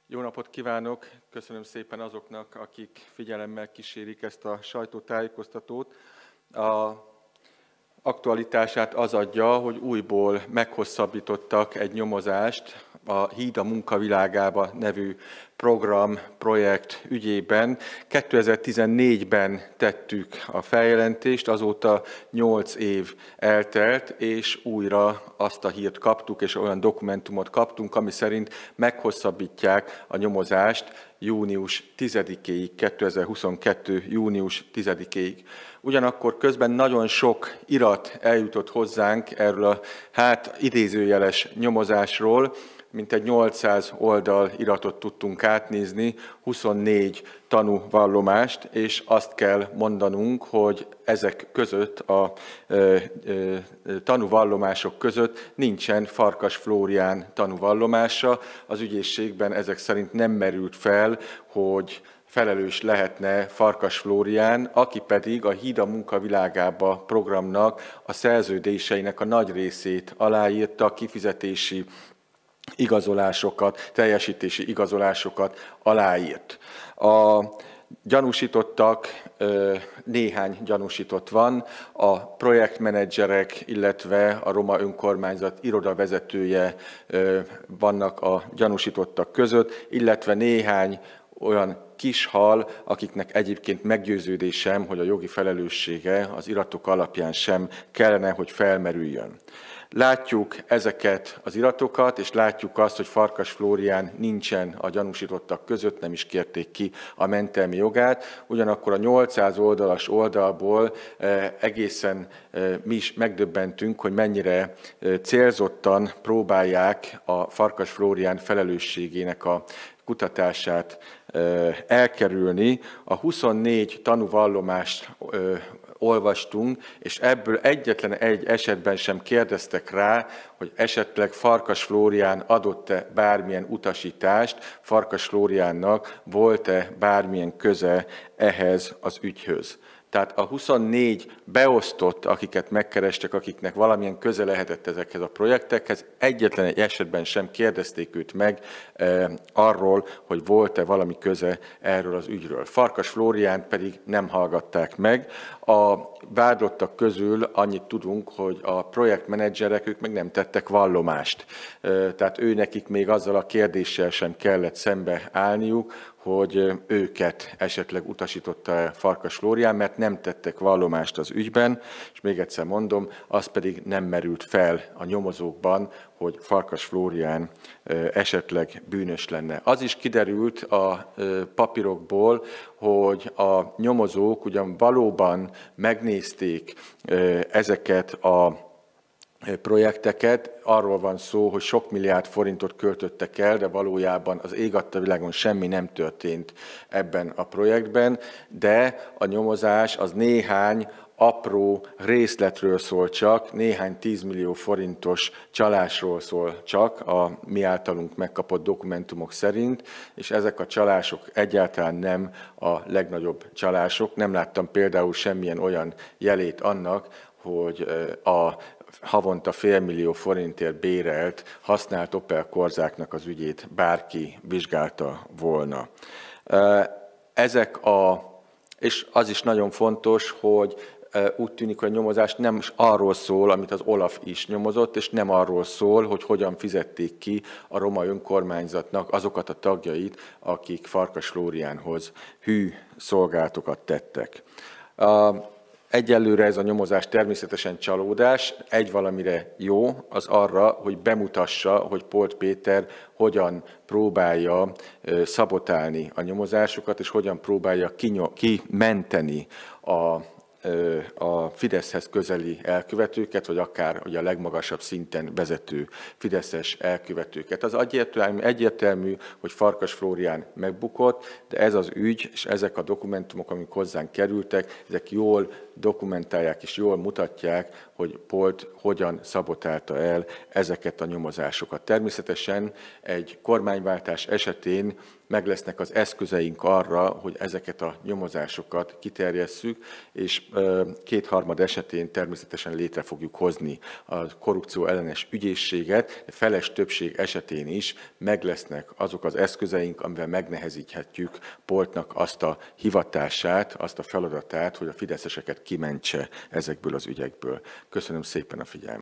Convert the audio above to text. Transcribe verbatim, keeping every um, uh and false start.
Jó napot kívánok! Köszönöm szépen azoknak, akik figyelemmel kísérik ezt a sajtótájékoztatót. A aktualitását az adja, hogy újból meghosszabbítottak egy nyomozást a Híd a munkavilágába nevű program, projekt ügyében. kétezer-tizennégyben tettük a feljelentést, azóta nyolc év eltelt, és újra azt a hírt kaptuk, és olyan dokumentumot kaptunk, ami szerint meghosszabbítják a nyomozást június tizedikéig, kétezer-huszonkettő. június tizedikéig. Ugyanakkor közben nagyon sok irat eljutott hozzánk erről a hát idézőjeles nyomozásról, mintegy nyolcszáz oldal iratot tudtunk átnézni, huszonnégy tanúvallomást, és azt kell mondanunk, hogy ezek között, a ö, ö, tanúvallomások között nincsen Farkas Flórián tanúvallomása. Az ügyészségben ezek szerint nem merült fel, hogy felelős lehetne Farkas Flórián, aki pedig a Híd a munkavilágába programnak a szerződéseinek a nagy részét aláírta, kifizetési igazolásokat, teljesítési igazolásokat aláírt. A gyanúsítottak, néhány gyanúsított van, a projektmenedzserek, illetve a Roma Önkormányzat irodavezetője vannak a gyanúsítottak között, illetve néhány olyan kis hal, akiknek egyébként meggyőződésem, hogy a jogi felelőssége az iratok alapján sem kellene, hogy felmerüljön. Látjuk ezeket az iratokat, és látjuk azt, hogy Farkas Flórián nincsen a gyanúsítottak között, nem is kérték ki a mentelmi jogát. Ugyanakkor a nyolcszáz oldalas oldalból egészen mi is megdöbbentünk, hogy mennyire célzottan próbálják a Farkas Flórián felelősségének a kutatását elkerülni. A huszonnégy tanúvallomást olvastunk, és ebből egyetlen egy esetben sem kérdeztek rá, hogy esetleg Farkas Flórián adott-e bármilyen utasítást, Farkas Flóriánnak volt-e bármilyen köze ehhez az ügyhöz. Tehát a huszonnégy beosztott, akiket megkerestek, akiknek valamilyen köze lehetett ezekhez a projektekhez, egyetlen egy esetben sem kérdezték őt meg e, arról, hogy volt-e valami köze erről az ügyről. Farkas Flóriánt pedig nem hallgatták meg. A vádlottak közül annyit tudunk, hogy a projektmenedzserek, ők meg nem tettek vallomást. E, tehát ő nekik még azzal a kérdéssel sem kellett szembe állniuk, hogy őket esetleg utasította Farkas Flórián, mert nem tettek vallomást az ügyben, és még egyszer mondom, az pedig nem merült fel a nyomozókban, hogy Farkas Flórián esetleg bűnös lenne. Az is kiderült a papírokból, hogy a nyomozók ugyan valóban megnézték ezeket a projekteket, arról van szó, hogy sok milliárd forintot költöttek el, de valójában az ég adta világon semmi nem történt ebben a projektben, de a nyomozás az néhány apró részletről szól csak, néhány tízmillió forintos csalásról szól csak a mi általunk megkapott dokumentumok szerint, és ezek a csalások egyáltalán nem a legnagyobb csalások. Nem láttam például semmilyen olyan jelét annak, hogy a havonta félmillió forintért bérelt, használt Opel Corsáknak az ügyét bárki vizsgálta volna. Ezek a, és az is nagyon fontos, hogy úgy tűnik, hogy a nyomozás nem arról szól, amit az Olaf is nyomozott, és nem arról szól, hogy hogyan fizették ki a Roma Önkormányzatnak azokat a tagjait, akik Farkas Flóriánhoz hű szolgálatokat tettek. Egyelőre ez a nyomozás természetesen csalódás, egy valamire jó, az arra, hogy bemutassa, hogy Polt Péter hogyan próbálja szabotálni a nyomozásokat, és hogyan próbálja kimenteni a a Fideszhez közeli elkövetőket, vagy akár ugye a legmagasabb szinten vezető fideszes elkövetőket. Az egyértelmű, egyértelmű, hogy Farkas Flórián megbukott, de ez az ügy, és ezek a dokumentumok, amik hozzánk kerültek, ezek jól dokumentálják és jól mutatják, hogy Polt hogyan szabotálta el ezeket a nyomozásokat. Természetesen egy kormányváltás esetén meg lesznek az eszközeink arra, hogy ezeket a nyomozásokat kiterjesszük, és kétharmad esetén természetesen létre fogjuk hozni a korrupció ellenes ügyészséget, de feles többség esetén is meg lesznek azok az eszközeink, amivel megnehezíthetjük Poltnak azt a hivatását, azt a feladatát, hogy a fideszeseket kimentse ezekből az ügyekből. Köszönöm szépen a figyelmet.